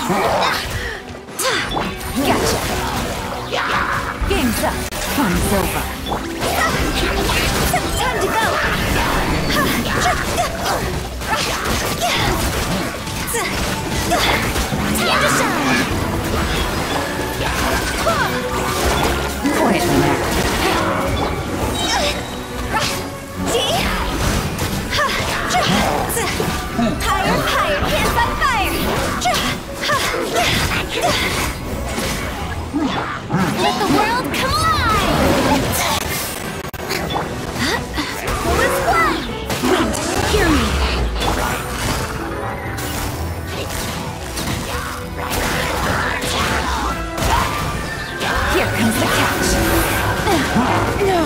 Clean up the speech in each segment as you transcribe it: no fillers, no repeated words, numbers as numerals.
Gotcha. Game's up. Fun's over. Time to go. Time to shine. Quietly now. Higher, higher, hands on fire! Let the world come alive! Who is one? Wait, hear me! Here comes the catch! No!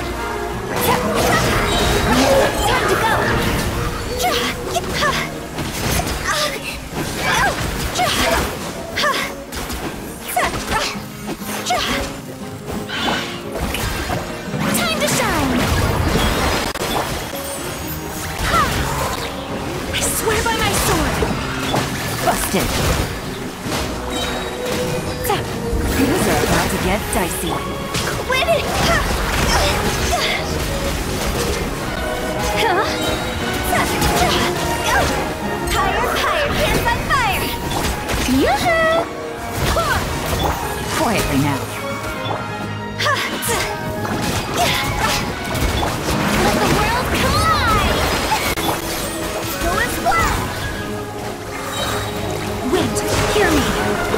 Time to go! Time to shine! I swear by my sword! Busted! Things are about to get dicey. Quit it! Higher, higher, hands on fire! Yoo-hoo! Quietly now. Let the world come alive! Go and fly! Wait, hear me!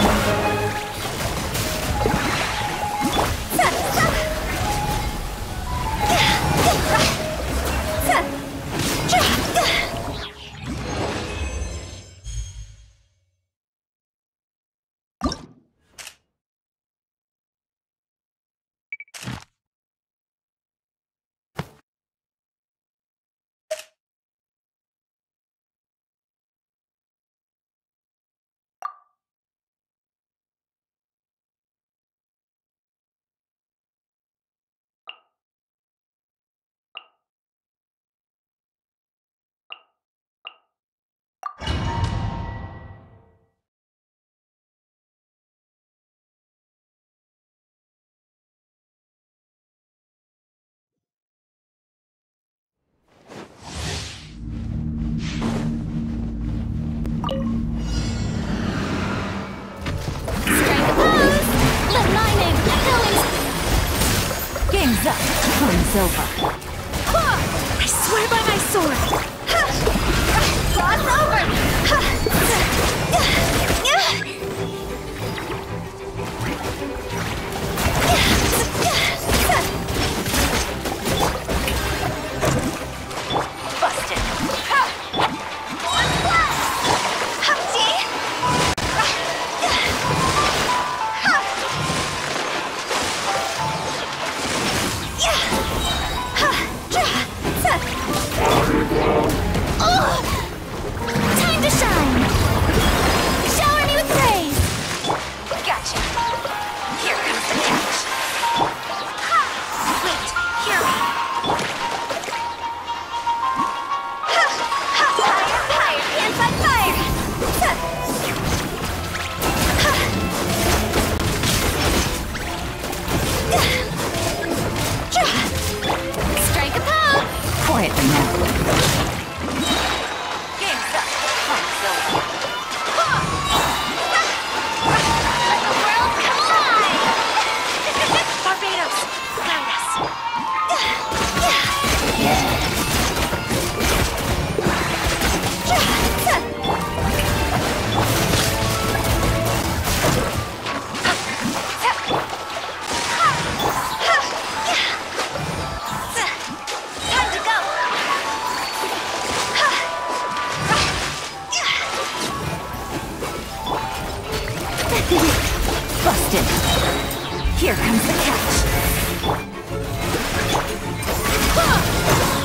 Game's up. Fun's over. I swear by my sword. Cross over. Busted. Time to shine! Shower me with praise! Gotcha! Here comes the catch! Wait, hear me! Higher, higher, hands on fire! Strike a pose! Quietly now. Game's up. Fun's over. Let the world come alive! Barbados, guide us. Time to go. Busted. Here comes the catch.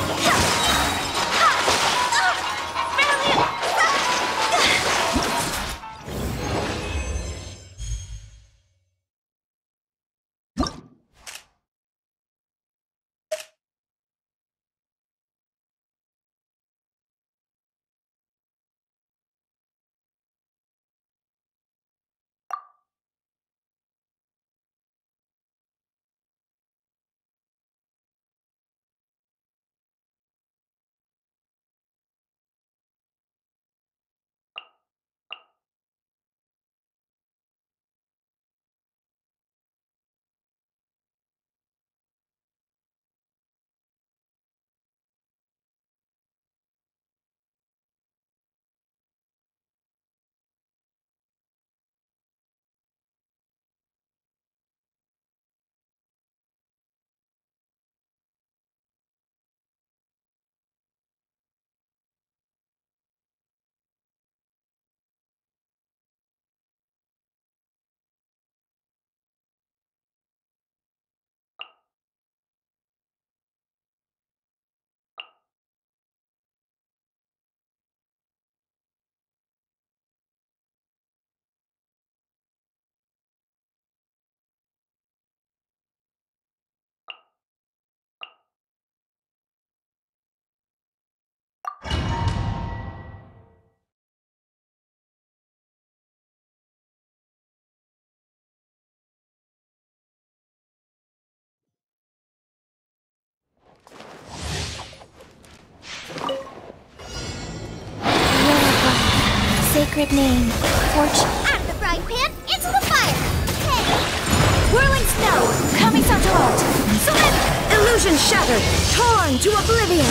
sacred name. Fortune. Out of the frying pan, into the fire! Hey! Whirling snow! Coming Santarot! Illusion shattered! Torn to oblivion!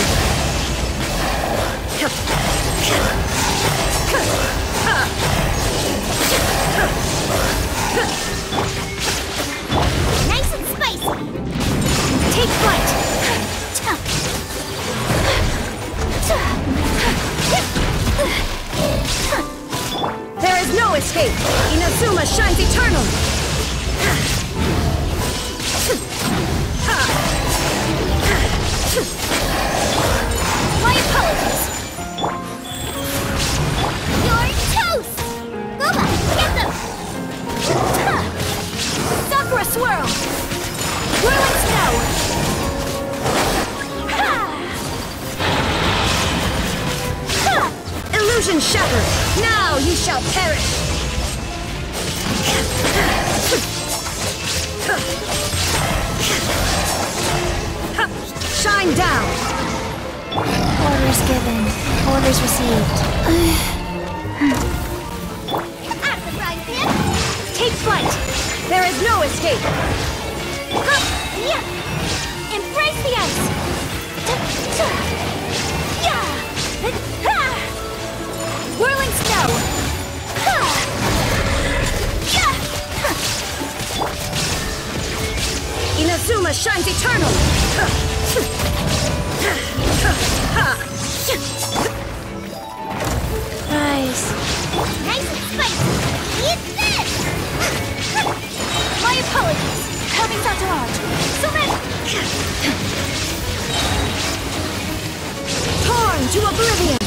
Nice and spicy! Take flight! There is no escape! Inazuma shines eternal! My apologies! You're toast! Booba, get them! Sakura swirl! Whirling snow! Illusion shattered! Now you shall perish! Shine down! Orders given. Orders received. Out of the frying pan! Take flight! There is no escape! Yeah! Embrace the ice! Yeah! Whirling snow! Inazuma shines eternal! Rise. Nice and spicy! Eat this! My apologies! Coming Santarot! Surrender! Torn to oblivion!